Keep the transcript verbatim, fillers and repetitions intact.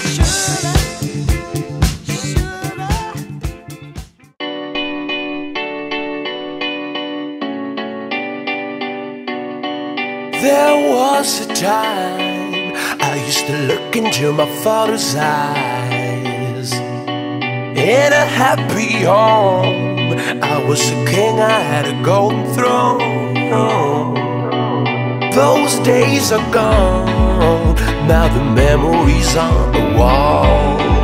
There was a time I used to look into my father's eyes. In a happy home, I was a king, I had a golden throne. Those days are gone, now the memories on the wall.